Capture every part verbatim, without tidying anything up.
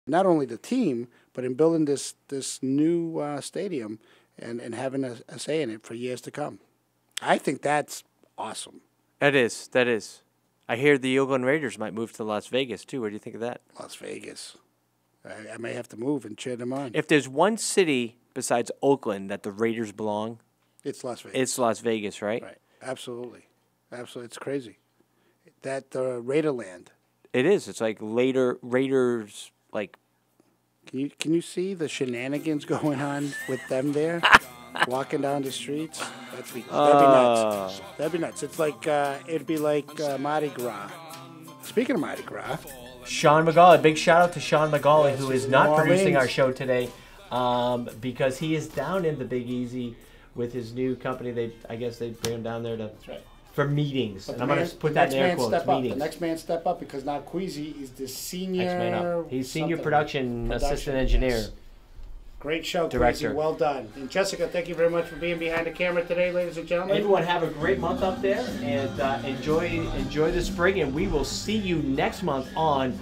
not only the team, but in building this this new uh, stadium and, and having a, a say in it for years to come. I think that's awesome. That is. That is. I hear the Oakland Raiders might move to Las Vegas, too. What do you think of that? Las Vegas. I, I may have to move and cheer them on. If there's one city besides Oakland that the Raiders belong, it's Las Vegas. It's Las Vegas, right? Right. Absolutely. Absolutely. It's crazy. That uh, Raiderland. It is. It's like later Raiders, like. Can you can you see the shenanigans going on with them there, walking down the streets? That'd be, that'd be nuts. Uh, That'd be nuts. It's like uh, it'd be like uh, Mardi Gras. Speaking of Mardi Gras, Sean McGauley. Big shout out to Sean McGauley, Yes, who he's is in not New producing our Orleans. show today, um, because he is down in the Big Easy with his new company. They, I guess, they bring him down there to right. for meetings. But And the I'm going man- to put the that next in air man quotes. step up. Meetings. The next man step up because now Queasy is the senior. Next man up. He's senior something. production, Production, assistant engineer. yes. Great show, Director. Queasy. Well done. And Jessica, thank you very much for being behind the camera today, ladies and gentlemen. Everyone have a great month up there, and uh, enjoy enjoy the spring. And we will see you next month on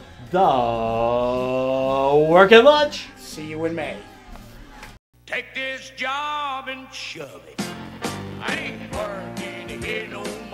the Working Lunch. See you in May. Take this job and shove it. I ain't working here no